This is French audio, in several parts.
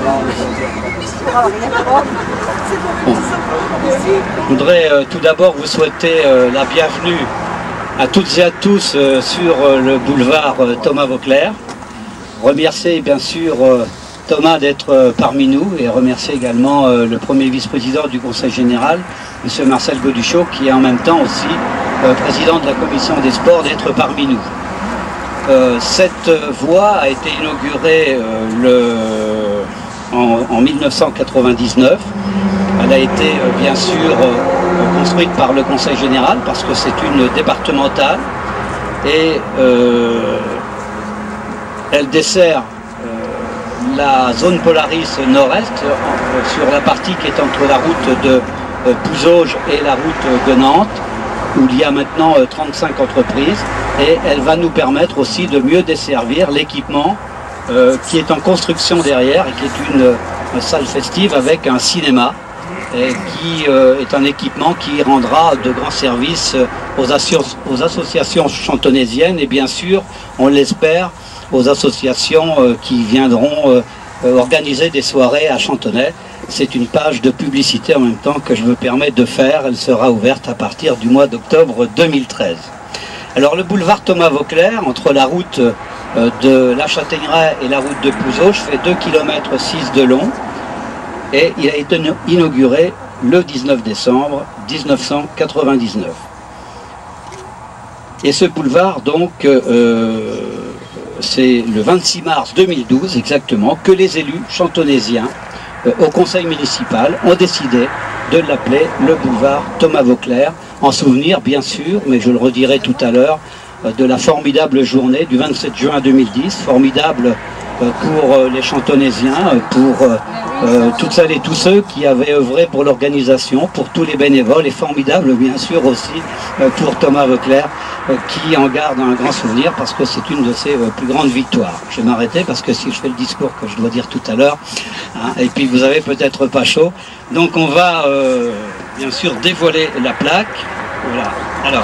Je voudrais tout d'abord vous souhaiter la bienvenue à toutes et à tous sur le boulevard Thomas Vauclair. Remercier bien sûr Thomas d'être parmi nous et remercier également le premier vice-président du Conseil général, M. Marcel Goduchot, qui est en même temps aussi président de la commission des sports, d'être parmi nous. Cette voie a été inaugurée en 1999. Elle a été bien sûr construite par le Conseil général parce que c'est une départementale et elle dessert la zone Polaris nord-est sur la partie qui est entre la route de Pouzauges et la route de Nantes, où il y a maintenant 35 entreprises, et elle va nous permettre aussi de mieux desservir l'équipement qui est en construction derrière et qui est une salle festive avec un cinéma et qui est un équipement qui rendra de grands services aux associations chantonésiennes et bien sûr, on l'espère, aux associations qui viendront organiser des soirées à Chantonnay. C'est une page de publicité en même temps que je me permets de faire. Elle sera ouverte à partir du mois d'octobre 2013. Alors le boulevard Thomas Vauclair, entre la route de La Châtaigneraie et la route de Pouzauges, fait 2,6 km de long et il a été inauguré le 19 décembre 1999. Et ce boulevard, donc, c'est le 26 mars 2012 exactement que les élus chantonésiens au conseil municipal ont décidé de l'appeler le boulevard Thomas Vauclair, en souvenir bien sûr, mais je le redirai tout à l'heure, de la formidable journée du 27 juin 2010, formidable pour les chantonésiens, pour toutes celles et tous ceux qui avaient œuvré pour l'organisation, pour tous les bénévoles, et formidable bien sûr aussi pour Thomas Vauclair, qui en garde un grand souvenir parce que c'est une de ses plus grandes victoires. Je vais m'arrêter parce que si je fais le discours que je dois dire tout à l'heure, hein, et puis vous avez peut-être pas chaud, donc on va bien sûr dévoiler la plaque. Voilà. Alors.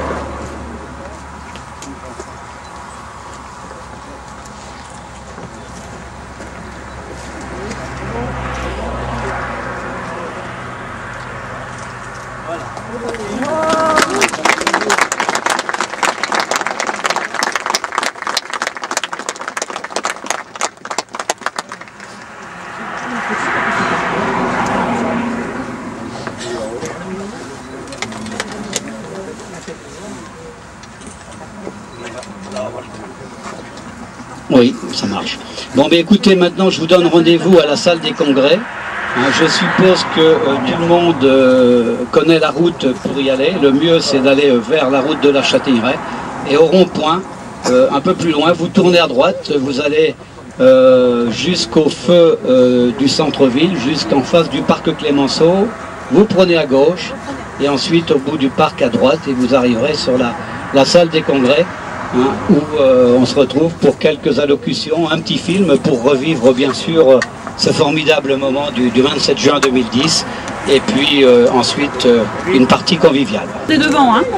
Oui, ça marche. Bon, mais écoutez, maintenant je vous donne rendez-vous à la salle des congrès. Je suppose que tout le monde connaît la route pour y aller. Le mieux, c'est d'aller vers la route de la Châtaigneraie. Et au rond-point, un peu plus loin, vous tournez à droite, vous allez jusqu'au feu du centre-ville, jusqu'en face du parc Clémenceau. Vous prenez à gauche, et ensuite au bout du parc à droite, et vous arriverez sur la salle des congrès. Hein, où on se retrouve pour quelques allocutions, un petit film pour revivre bien sûr ce formidable moment du 27 juin 2010 et puis ensuite une partie conviviale. C'est devant, hein.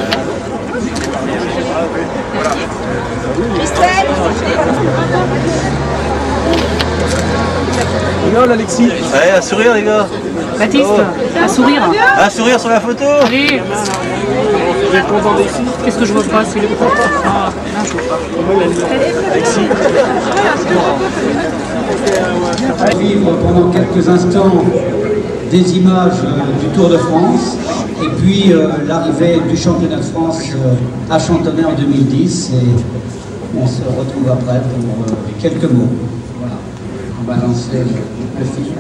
Regarde Alexis. Allez, un sourire les gars. Baptiste, un sourire. Un sourire sur la photo. Allez. Qu'est-ce que je vois pas? C'est le ah, non, je vois pas. Alexis. On va vivre pendant quelques instants des images du Tour de France et puis l'arrivée du championnat de France à Chantonnay en 2010 et on se retrouve après pour quelques mots. Voilà, on va lancer le film.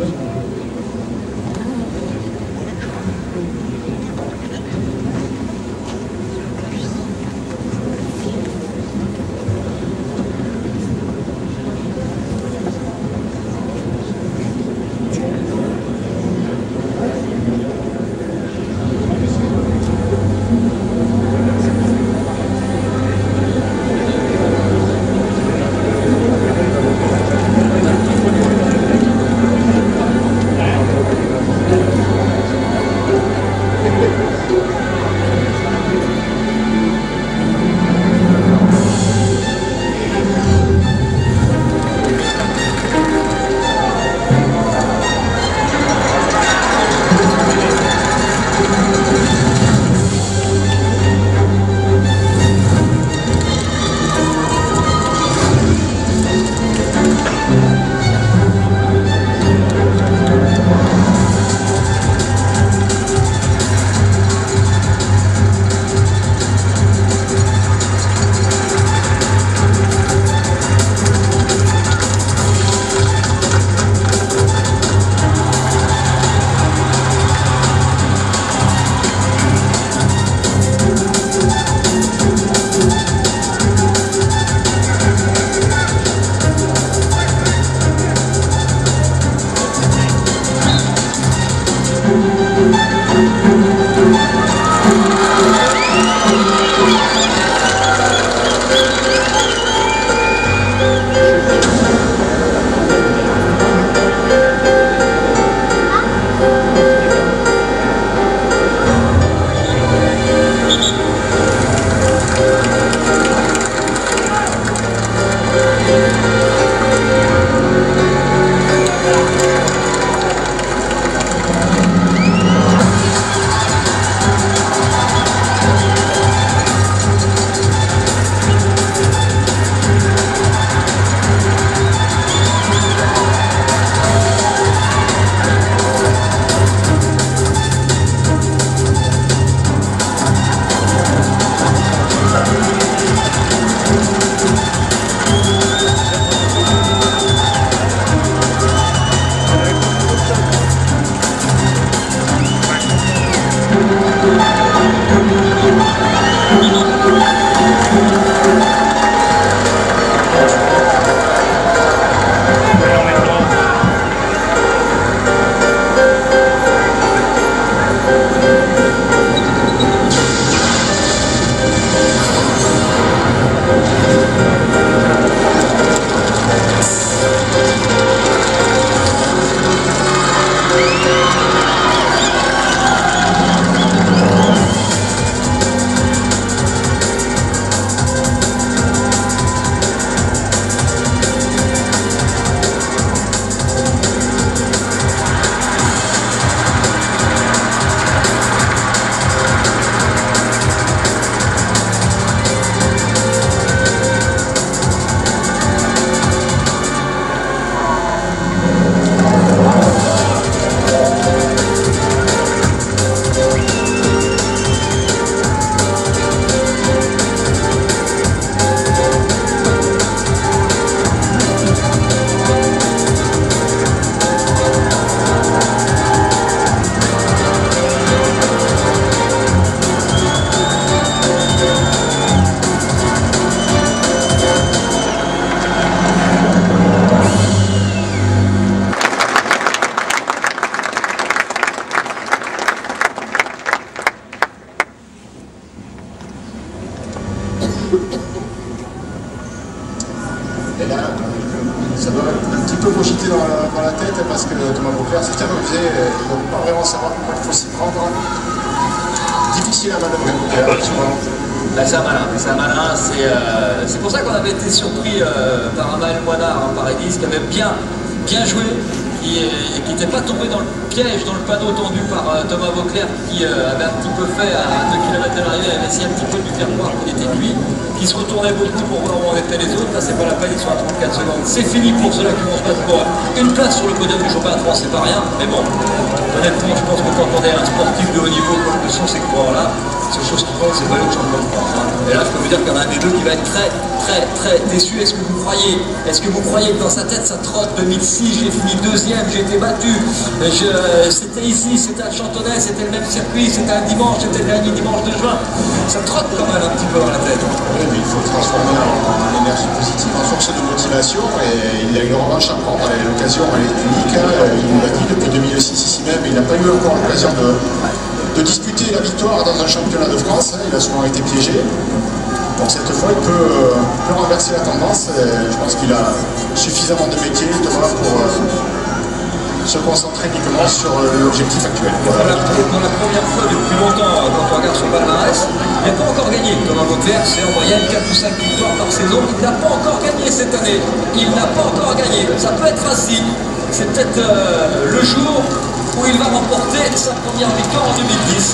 Et là, ça doit un petit peu cogiter dans la tête parce que Thomas Beauclerc, c'est terminé, il ne peut pas vraiment savoir comment il faut s'y prendre. Difficile à manœuvrer Beauclerc, souvent. Là, c'est un malin, c'est pour ça qu'on avait été surpris par Amael Moinard en Paris 10, qui avait bien joué, qui n'était pas tombé dans le piège, dans le panneau tendu par Thomas Beauclerc, qui avait un petit peu fait à 2 km de l'arrivée, avait essayé un petit peu de lui faire croire qu'il était lui, qui se retournait beaucoup pour voir où en étaient les autres. Là, c'est pas la peine, ils sont à 34 secondes. C'est fini pour ceux-là qui vont se battre pour une place sur le podium du championnat de France, c'est pas rien, mais bon, honnêtement, je pense que quand on est un sportif de haut niveau comme le sont ces coureurs-là, c'est chose qui compte, c'est pas le champion de France. Et là, je peux vous dire qu'il y en a un des deux qui va être très déçu. Est-ce que vous croyez que dans sa tête ça trotte? 2006, j'ai fini deuxième, j'ai été battu. C'était ici, c'était à Chantonnay, c'était le même circuit, c'était un dimanche, c'était le dernier dimanche de juin. Ça trotte quand même un petit peu dans la tête. Oui, mais il faut le transformer en énergie positive, en source de motivation. Et il a une revanche à prendre. L'occasion, elle est unique. Il nous l'a dit depuis 2006 ici même. Il n'a pas eu encore l'occasion de disputer la victoire dans un championnat de France. Il a souvent été piégé. Donc cette fois, il peut renverser la tendance. Je pense qu'il a suffisamment de métier, Thomas, pour se concentrer uniquement sur l'objectif actuel. Pour la première fois depuis longtemps, quand on regarde son palmarès, il n'a pas encore gagné. Thomas Beauclerc, c'est en moyenne 4 ou 5 victoires par saison. Il n'a pas encore gagné cette année. Il n'a pas encore gagné. Ça peut être ainsi. C'est peut-être le jour où il va remporter sa première victoire en 2010.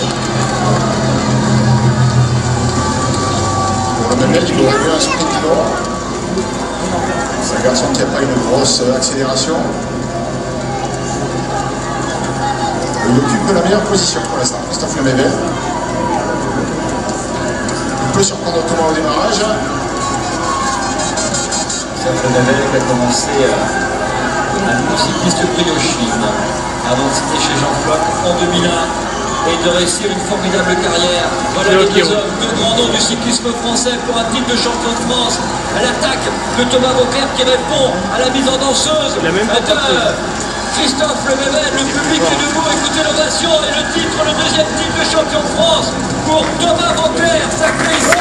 Pour le même il doit jouer un sprint long. C'est un garçon qui n'a pas une grosse accélération. Il occupe la meilleure position pour l'instant, Christophe Lemebel. Il peut surprendre Thomas au démarrage. Christophe Lemebel qui a commencé un cycliste briochine avant de signer chez Jean Floch en 2001 et de réussir une formidable carrière. Voilà les deux hommes, deux grands noms du cyclisme français pour un titre de champion de France. À l'attaque de Thomas Beauclerc qui répond à la mise en danseuse de Christophe Lemebel. Le public est debout, écoutez l'ovation et le titre, le deuxième titre de champion de France pour Thomas Beauclerc. Sacré ici.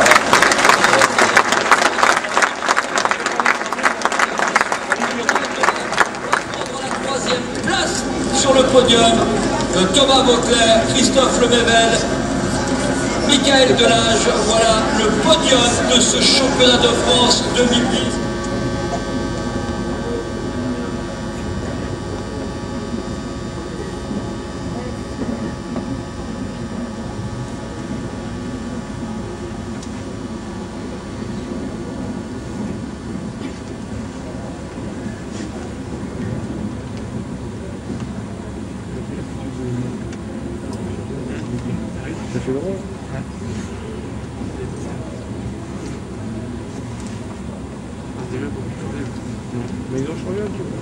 Place sur le podium de Thomas Beauclerc, Christophe Lemebel, Michael Delage. Voilà le podium de ce championnat de France 2010. Ça fait drôle. Mais ils ont changé un petit peu.